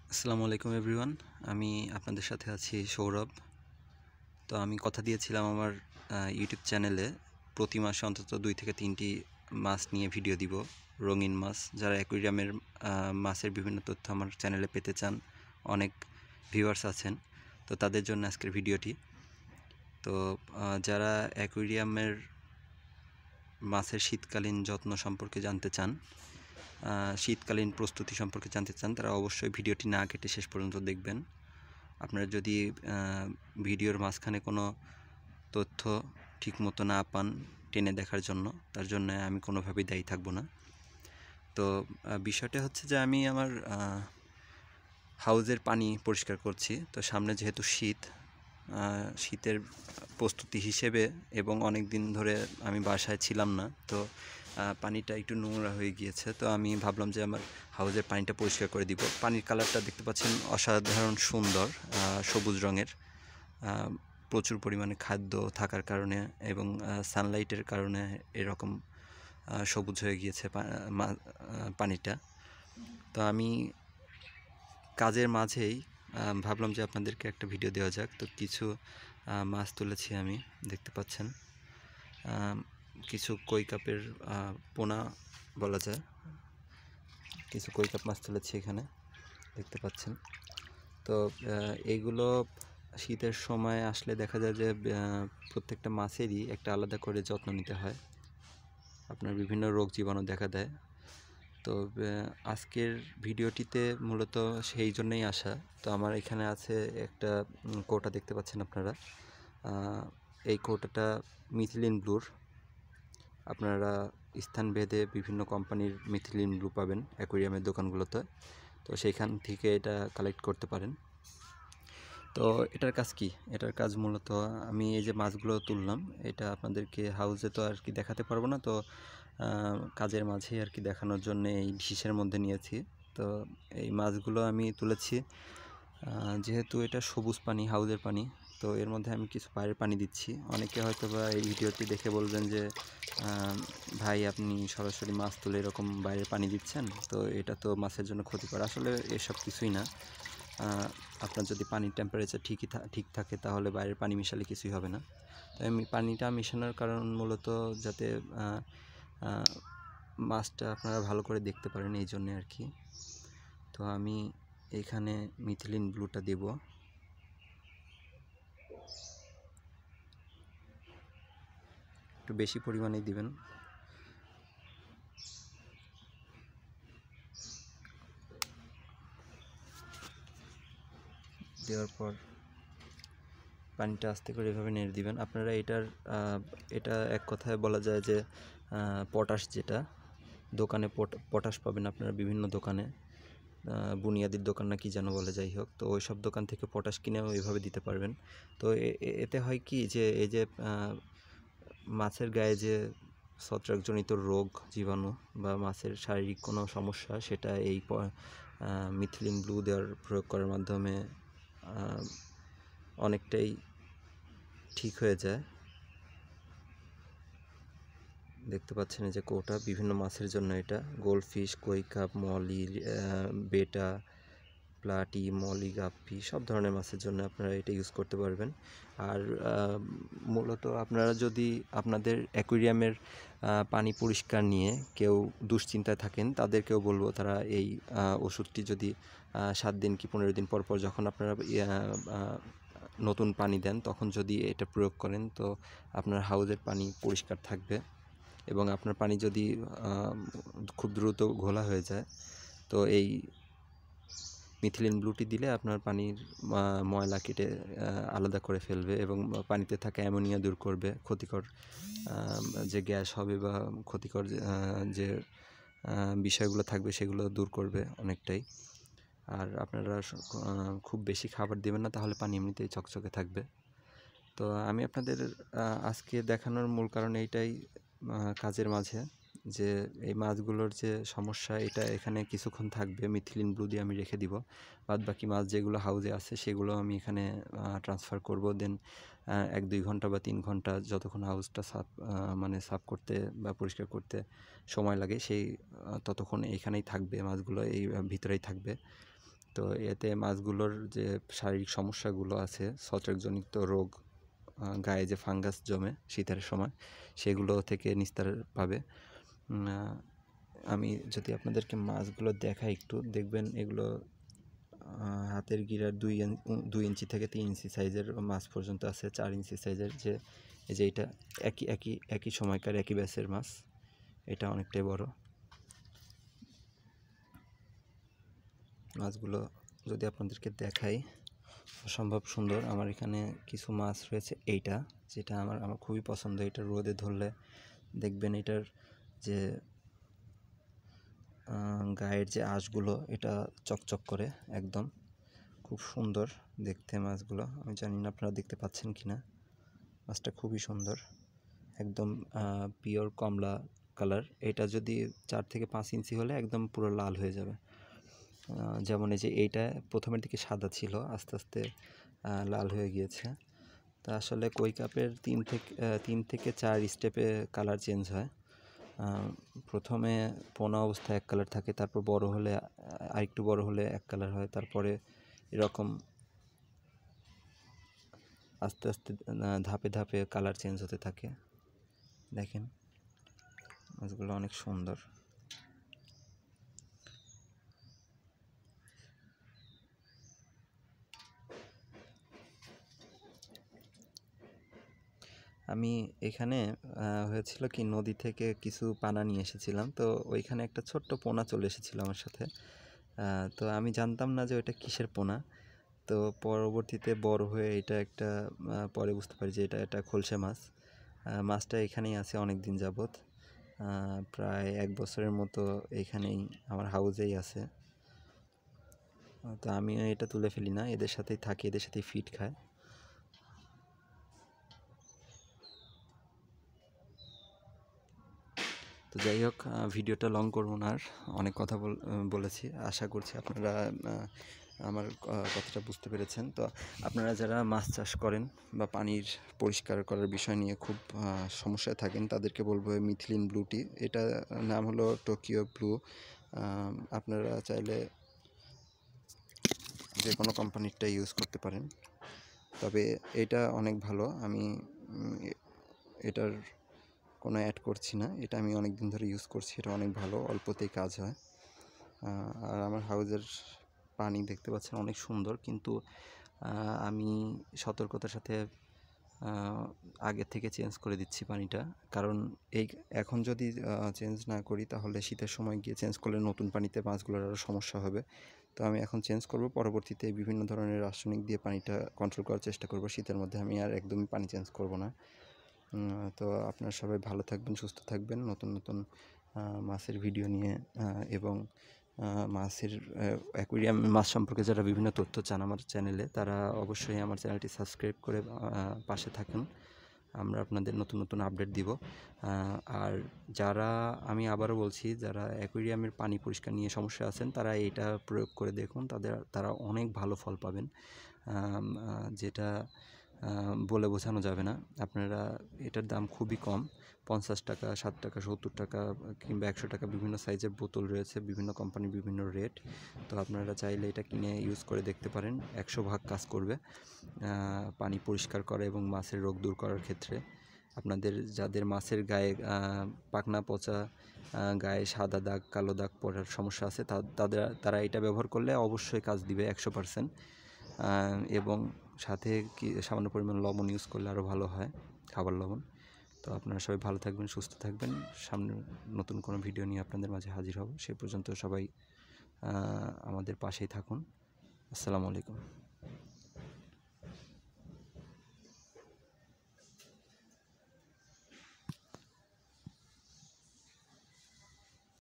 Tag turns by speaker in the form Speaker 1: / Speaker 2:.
Speaker 1: আসসালামু আলাইকুম এভরিওয়ান। আমি আপনাদের সাথে আছি সৌরভ। তো আমি কথা দিয়েছিলাম আমার ইউটিউব চ্যানেলে প্রতি মাসে অন্তত 2 থেকে 3টি মাছ নিয়ে ভিডিও দিব, রঙিন মাছ। যারা অ্যাকুয়ারিয়ামের মাছের বিভিন্ন তথ্য আমার চ্যানেলে পেতে চান, অনেক ভিউয়ার্স আছেন, তো তাদের জন্য আজকের ভিডিওটি। তো যারা অ্যাকুয়ারিয়ামের মাছের শীতকালীন যত্ন সম্পর্কে জানতে চান, শীতকালীন প্রস্তুতি সম্পর্কে জানতে চান, তারা অবশ্যই ভিডিওটি না কেটে শেষ পর্যন্ত দেখবেন। আপনারা যদি ভিডিওর মাঝখানে কোনো তথ্য ঠিকমতো না পান টেনে দেখার জন্য, তার জন্য আমি কোনোভাবেই দায়ী থাকব না। তো বিষয়টা হচ্ছে যে আমি আমার হাউজের পানি পরিষ্কার করছি। তো সামনে যেহেতু শীতের প্রস্তুতি হিসেবে এবং অনেক দিন ধরে আমি বাসায় ছিলাম না, তো পানিটা একটু নোংরা হয়ে গিয়েছে। তো আমি ভাবলাম যে আমার হাউজের পানিটা পরিষ্কার করে দিব। পানির কালারটা দেখতে পাচ্ছেন অসাধারণ সুন্দর, সবুজ রঙের। প্রচুর পরিমাণে খাদ্য থাকার কারণে এবং সানলাইটের কারণে এরকম সবুজ হয়ে গিয়েছে পানিটা। তো আমি কাজের মাঝেই ভাবলাম যে আপনাদেরকে একটা ভিডিও দেওয়া যাক। তো কিছু মাছ তুলেছি আমি, দেখতে পাচ্ছেন। কিছু কই কাপের পোনা বলা যায়, কিছু কই কাপ মাছ তুলেছি এখানে, দেখতে পাচ্ছেন। তো এইগুলো শীতের সময় আসলে দেখা যায় যে প্রত্যেকটা মাছেরই একটা আলাদা করে যত্ন নিতে হয়। আপনার বিভিন্ন রোগ জীবাণু দেখা দেয়। তো আজকের ভিডিওটিতে মূলত সেই জন্যই আসা। তো আমার এখানে আছে একটা কৌটা, দেখতে পাচ্ছেন আপনারা। এই কৌটাটা মিথিলিন ব্লুর। আপনারা স্থানভেদে বিভিন্ন কোম্পানির মিথিলিন ব্লু পাবেন অ্যাকোয়ারিয়ামের দোকানগুলোতে, তো সেইখান থেকে এটা কালেক্ট করতে পারেন। তো এটার কাজ কি? এটার কাজ মূলত আমি এই যে মাছগুলো তুললাম, এটা আপনাদেরকে হাউজে তো আর কি দেখাতে পারবো না, তো কাজের মাঝে আর কি দেখানোর জন্য এই ডিশের মধ্যে নিয়েছি। তো এই মাছগুলো আমি তুলেছি, যেহেতু এটা সবুজ পানি, হাউজের পানি, তো এর মধ্যে আমি কিছু বাইরের পানি দিচ্ছি। অনেকে হয়তো বা এই ভিডিওটি দেখে বলবেন যে ভাই আপনি সরাসরি মাছ তুলে এরকম বাইরের পানি দিচ্ছেন, তো এটা তো মাছের জন্য ক্ষতিকর। আসলে এসব কিছুই না। আপনার যদি পানির টেম্পারেচার ঠিক থাকে তাহলে বাইরের পানি মিশালে কিছুই হবে না। তো আমি পানিটা মেশানোর কারণ মূলত যাতে মাছটা আপনারা ভালো করে দেখতে পারেন, এই জন্যে আর কি। তো আমি এখানে মিথিলিন ব্লুটা দেব। একটু বেশি পরিমাণেই দিবেন। দেওয়ার পর পানিটা আস্তে করে এভাবে নেড়ে দিবেন। আপনারা এটা এক কথায় বলা যায় যে পটাশ, যেটা দোকানে পটাশ পাবেন আপনারা বিভিন্ন দোকানে, বুনিয়াদির দোকান না কি যেন বলে, যাই হোক। তো ওই সব দোকান থেকে পটাশ কিনেও এইভাবে দিতে পারবেন। তো এতে হয় কি যে এই যে মাছের গায়ে যে ছত্রাকজনিত রোগ জীবাণু বা মাছের শারীরিক কোনো সমস্যা, সেটা এই মিথিলিন ব্লু দেওয়ার প্রয়োগ করার মাধ্যমে অনেকটাই ঠিক হয়ে যায়। দেখতে পাচ্ছেন এই যে কৌটা, বিভিন্ন মাছের জন্য এটা, গোল্ডফিশ, কই কাপ, মলি, বেটা, প্লাটি, মলি, গাপ্পি, সব ধরনের মাছের জন্য আপনারা এটা ইউজ করতে পারবেন। আর মূলত আপনারা যদি আপনাদের অ্যাকুয়ারিয়ামের পানি পরিষ্কার নিয়ে কেউ দুশ্চিন্তায় থাকেন, তাদেরকেও বলবো তারা এই ওষুধটি যদি 7 দিন কি 15 দিন পর পর যখন আপনারা নতুন পানি দেন, তখন যদি এটা প্রয়োগ করেন, তো আপনার হাউজের পানি পরিষ্কার থাকবে। এবং আপনার পানি যদি খুব দ্রুত ঘোলা হয়ে যায়, তো এই মিথিলিন ব্লুটি দিলে আপনার পানির ময়লা কেটে আলাদা করে ফেলবে এবং পানিতে থাকা অ্যামোনিয়া দূর করবে, ক্ষতিকর যে গ্যাস হবে বা ক্ষতিকর যে বিষয়গুলো থাকবে সেগুলো দূর করবে অনেকটাই। আর আপনারা খুব বেশি খাবার দেবেন না, তাহলে পানি এমনিতেই চকচকে থাকবে। তো আমি আপনাদের আজকে দেখানোর মূল কারণ এইটাই, কাজের মাঝে যে এই মাছগুলোর যে সমস্যা, এটা এখানে কিছুক্ষণ থাকবে, মিথিলিন ব্লু দিয়ে আমি রেখে দিব। বাদবাকি মাছ যেগুলো হাউজে আছে সেগুলো আমি এখানে ট্রান্সফার করব। দেন 1-2 ঘন্টা বা 3 ঘন্টা যতক্ষণ হাউজটা সাফ করতে বা পরিষ্কার করতে সময় লাগে, ততক্ষণ এখানেই থাকবে, মাছগুলো এই ভিতরেই থাকবে। তো এতে মাছগুলোর যে শারীরিক সমস্যাগুলো আছে, ছত্রাকজনিত রোগ, গায়ে যে ফাঙ্গাস জমে শীতের সময়, সেগুলো থেকে নিস্তার পাবে। আমি যদি আপনাদেরকে মাছগুলো দেখাই একটু, দেখবেন এগুলো হাতের গিরার 2 ইঞ্চি থেকে 3 ইঞ্চি সাইজের মাছ পর্যন্ত আছে, 4 ইঞ্চি সাইজের। এই যে এটা একই সময়কার একই ব্যাচের মাছ, এটা অনেকটাই বড়। মাছগুলো যদি আপনাদেরকে দেখাই, অসম্ভব সুন্দর। আমার এখানে কিছু মাছ রয়েছে, এইটা যেটা আমার খুবই পছন্দ। এটা রোদে ধরলে দেখবেন এটার যে গায়ের যে আঁশগুলো, এটা চকচক করে একদম, খুব সুন্দর দেখতে মাছগুলো। আমি জানি না আপনারা দেখতে পাচ্ছেন কি না। মাছটা খুবই সুন্দর, একদম পিওর কমলা কালার। এটা যদি 4 থেকে 5 ইঞ্চি হলে একদম পুরো লাল হয়ে যাবে। যেমন এই যে এইটা প্রথমের দিকে সাদা ছিল, আস্তে আস্তে লাল হয়ে গিয়েছে। তা আসলে কই কাপের 3 থেকে 4 স্টেপে কালার চেঞ্জ হয়। প্রথমে পোনা অবস্থায় এক কালার থাকে, তারপর বড় হলে আরেকটু বড় হলে এক কালার হয়, তারপরে এরকম আস্তে আস্তে ধাপে ধাপে কালার চেঞ্জ হতে থাকে। দেখেন মাছগুলো অনেক সুন্দর। আমি এখানে হয়েছিল কি, নদী থেকে কিছু পানা নিয়ে এসেছিলাম, তো ওইখানে একটা ছোট্ট পোনা চলে এসেছিল আমার সাথে। তো আমি জানতাম না যে ওইটা কিসের পোনা। তো পরবর্তীতে বড় হয়ে এটা একটা পরে বুঝতে পারি যে এটা খলসে মাছ। মাছটা এখানেই আছে অনেক দিন যাবৎ, প্রায় 1 বছরের মতো এখানেই আমার হাউজেই আছে। তো আমি এটা তুলে ফেলি না, এদের সাথেই থাকি, এদের সাথেই ফিড খায়। তো যাই হোক, ভিডিওটা লং করব না আর, অনেক কথা বলেছি। আশা করছি আপনারা আমার কথাটা বুঝতে পেরেছেন। তো আপনারা যারা মাছ চাষ করেন বা পানির পরিষ্কার করার বিষয় নিয়ে খুব সমস্যায় থাকেন, তাদেরকে বলবো মিথিলিন ব্লুটি, এটা নাম হলো টোকিও ব্লু। আপনারা চাইলে যে কোনো কোম্পানিরটা ইউজ করতে পারেন, তবে এটা অনেক ভালো। আমি এটার কোনো অ্যাড করছি না, এটা আমি অনেক দিন ধরে ইউজ করছি, এটা অনেক ভালো, অল্পতেই কাজ হয়। আর আমার হাউজের পানি দেখতে পাচ্ছেন অনেক সুন্দর, কিন্তু আমি সতর্কতার সাথে আগে থেকে চেঞ্জ করে দিচ্ছি পানিটা, কারণ এখন যদি চেঞ্জ না করি তাহলে শীতের সময় গিয়ে চেঞ্জ করলে নতুন পানিতে মাছগুলোর আরও সমস্যা হবে। তো আমি এখন চেঞ্জ করব, পরবর্তীতে বিভিন্ন ধরনের রাসায়নিক দিয়ে পানিটা কন্ট্রোল করার চেষ্টা করব। শীতের মধ্যে আমি আর একদমই পানি চেঞ্জ করব না। তো আপনারা সবাই ভালো থাকবেন, সুস্থ থাকবেন। নতুন নতুন মাছের ভিডিও নিয়ে এবং মাছের অ্যাকুয়ারিয়াম মাছ সম্পর্কে যারা বিভিন্ন তথ্য চান আমার চ্যানেলে, তারা অবশ্যই আমার চ্যানেলটি সাবস্ক্রাইব করে পাশে থাকুন। আমরা আপনাদের নতুন নতুন আপডেট দিব। আর যারা, আমি আবারও বলছি, যারা অ্যাকুয়ারিয়ামের পানি পরিষ্কার নিয়ে সমস্যা আছেন, তারা এটা প্রয়োগ করে দেখুন, তারা অনেক ভালো ফল পাবেন, যেটা বলে বোঝানো যাবে না। আপনারা, এটার দাম খুবই কম, 50 টাকা, 7 টাকা, 70 টাকা কিংবা 100 টাকা, বিভিন্ন সাইজের বোতল রয়েছে, বিভিন্ন কোম্পানি বিভিন্ন রেট। তো আপনারা চাইলে এটা কিনে ইউজ করে দেখতে পারেন, 100 ভাগ কাজ করবে পানি পরিষ্কার করা এবং মাছের রোগ দূর করার ক্ষেত্রে। আপনাদের যাদের মাছের গায়ে পাখনা পচা, গায়ে সাদা দাগ, কালো দাগ পড়ার সমস্যা আছে, তারা এটা ব্যবহার করলে অবশ্যই কাজ দিবে 100%। এবং সাথে সামান্য পরিমাণ লবণ ইউজ করলে আরও ভালো হয়, খাবার লবণ। তো আপনারা সবাই ভালো থাকবেন, সুস্থ থাকবেন। সামনে নতুন কোনো ভিডিও নিয়ে আপনাদের মাঝে হাজির হব। সে পর্যন্ত সবাই আমাদের পাশেই থাকুন। আসসালামু আলাইকুম।